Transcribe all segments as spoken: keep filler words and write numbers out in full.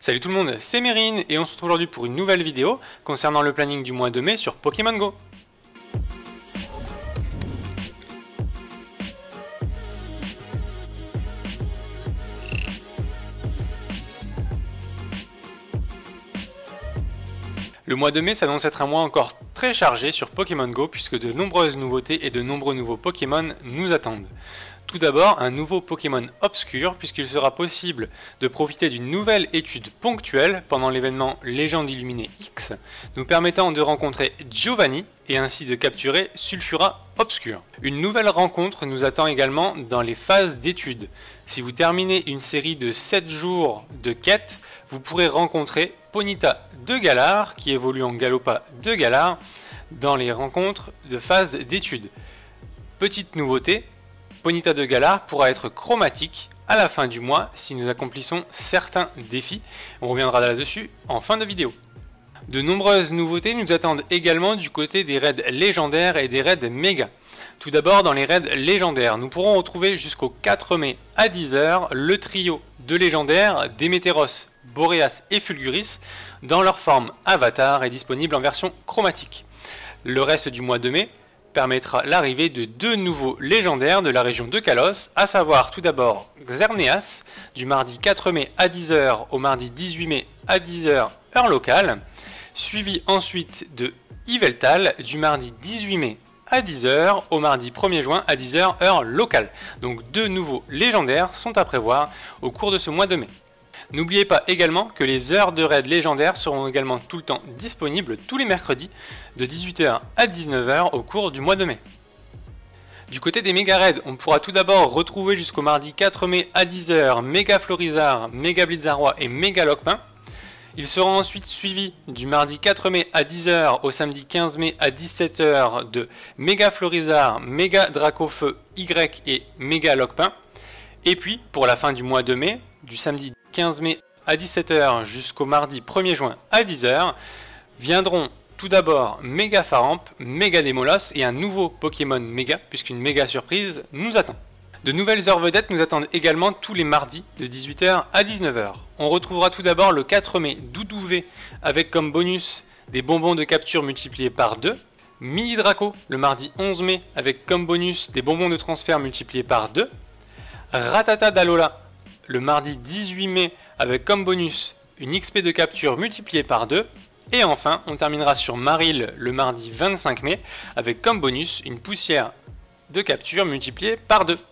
Salut tout le monde, c'est Mérine et on se retrouve aujourd'hui pour une nouvelle vidéo concernant le planning du mois de mai sur Pokémon Go. Le mois de mai s'annonce être un mois encore très chargé sur Pokémon Go puisque de nombreuses nouveautés et de nombreux nouveaux Pokémon nous attendent. Tout d'abord, un nouveau Pokémon obscur puisqu'il sera possible de profiter d'une nouvelle étude ponctuelle pendant l'événement Légende Illuminée X, nous permettant de rencontrer Giovanni et ainsi de capturer Sulfura Obscur. Une nouvelle rencontre nous attend également dans les phases d'études. Si vous terminez une série de sept jours de quêtes, vous pourrez rencontrer Ponyta de Galar, qui évolue en Galopa de Galar, dans les rencontres de phase d'études. Petite nouveauté, Ponyta de Galar pourra être chromatique à la fin du mois si nous accomplissons certains défis. On reviendra là-dessus en fin de vidéo. De nombreuses nouveautés nous attendent également du côté des raids légendaires et des raids méga. Tout d'abord, dans les raids légendaires, nous pourrons retrouver jusqu'au quatre mai à dix heures le trio de légendaires Démétéros, Boréas et Fulguris dans leur forme avatar et disponible en version chromatique. Le reste du mois de mai permettra l'arrivée de deux nouveaux légendaires de la région de Kalos, à savoir tout d'abord Xerneas, du mardi quatre mai à dix heures au mardi dix-huit mai à dix heures heure locale, suivi ensuite de Yveltal, du mardi dix-huit mai à dix heures au mardi premier juin à dix heures heure locale. Donc deux nouveaux légendaires sont à prévoir au cours de ce mois de mai. N'oubliez pas également que les heures de raid légendaires seront également tout le temps disponibles tous les mercredis de dix-huit heures à dix-neuf heures au cours du mois de mai. Du côté des méga raids, on pourra tout d'abord retrouver jusqu'au mardi quatre mai à dix heures Méga Florizard, Méga Blitzarrois et Méga Lockpin. Ils seront ensuite suivis du mardi quatre mai à dix heures au samedi quinze mai à dix-sept heures de Méga Florizard, Méga Dracofeu Y et Méga Lockpin. Et puis pour la fin du mois de mai, du samedi quinze mai à dix-sept heures jusqu'au mardi premier juin à dix heures, viendront tout d'abord Méga Faramp, Méga Démolos et un nouveau Pokémon Méga, puisqu'une méga surprise nous attend. De nouvelles heures vedettes nous attendent également tous les mardis de dix-huit heures à dix-neuf heures. On retrouvera tout d'abord le quatre mai Doudouvé avec comme bonus des bonbons de capture multipliés par deux, Mini Draco le mardi onze mai avec comme bonus des bonbons de transfert multipliés par deux, Ratata d'Alola le mardi dix-huit mai avec comme bonus une X P de capture multipliée par deux. Et enfin, on terminera sur Marill le mardi vingt-cinq mai avec comme bonus une poussière de capture multipliée par deux.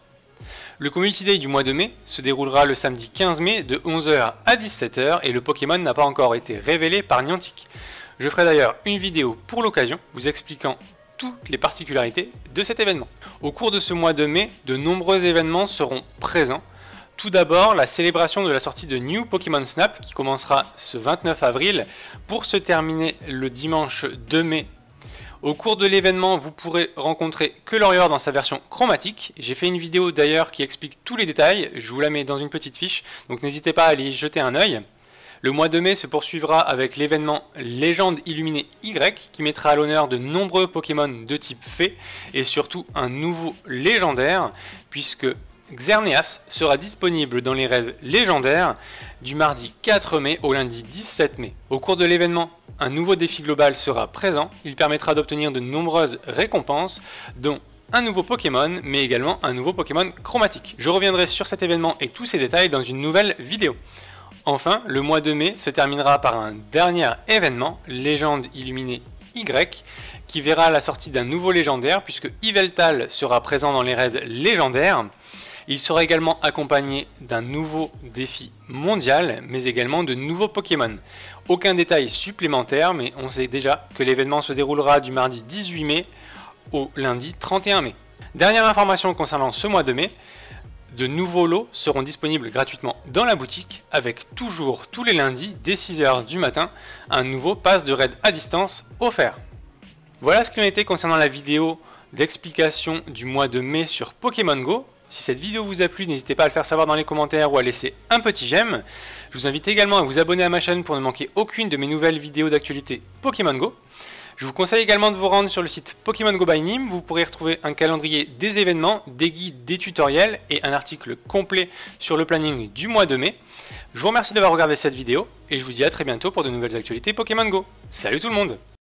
Le Community Day du mois de mai se déroulera le samedi quinze mai de onze heures à dix-sept heures et le Pokémon n'a pas encore été révélé par Niantic. Je ferai d'ailleurs une vidéo pour l'occasion vous expliquant toutes les particularités de cet événement. Au cours de ce mois de mai, de nombreux événements seront présents. Tout d'abord, la célébration de la sortie de New Pokémon Snap qui commencera ce vingt-neuf avril pour se terminer le dimanche deux mai. Au cours de l'événement, vous pourrez rencontrer Colorior dans sa version chromatique. J'ai fait une vidéo d'ailleurs qui explique tous les détails, je vous la mets dans une petite fiche, donc n'hésitez pas à aller y jeter un œil. Le mois de mai se poursuivra avec l'événement Légende Illuminée Y qui mettra à l'honneur de nombreux Pokémon de type Fée et surtout un nouveau légendaire puisque Xerneas sera disponible dans les raids légendaires du mardi quatre mai au lundi dix-sept mai. Au cours de l'événement, un nouveau défi global sera présent. Il permettra d'obtenir de nombreuses récompenses, dont un nouveau Pokémon, mais également un nouveau Pokémon chromatique. Je reviendrai sur cet événement et tous ses détails dans une nouvelle vidéo. Enfin, le mois de mai se terminera par un dernier événement, Légende Illuminée Y, qui verra la sortie d'un nouveau légendaire, puisque Yveltal sera présent dans les raids légendaires. Il sera également accompagné d'un nouveau défi mondial, mais également de nouveaux Pokémon. Aucun détail supplémentaire, mais on sait déjà que l'événement se déroulera du mardi dix-huit mai au lundi trente et un mai. Dernière information concernant ce mois de mai, de nouveaux lots seront disponibles gratuitement dans la boutique, avec toujours tous les lundis, dès six heures du matin, un nouveau pass de raid à distance offert. Voilà ce qu'il en était concernant la vidéo d'explication du mois de mai sur Pokémon Go. Si cette vidéo vous a plu, n'hésitez pas à le faire savoir dans les commentaires ou à laisser un petit j'aime. Je vous invite également à vous abonner à ma chaîne pour ne manquer aucune de mes nouvelles vidéos d'actualité Pokémon Go. Je vous conseille également de vous rendre sur le site Pokémon Go by Nîmes. Vous pourrez retrouver un calendrier des événements, des guides, des tutoriels et un article complet sur le planning du mois de mai. Je vous remercie d'avoir regardé cette vidéo et je vous dis à très bientôt pour de nouvelles actualités Pokémon Go. Salut tout le monde!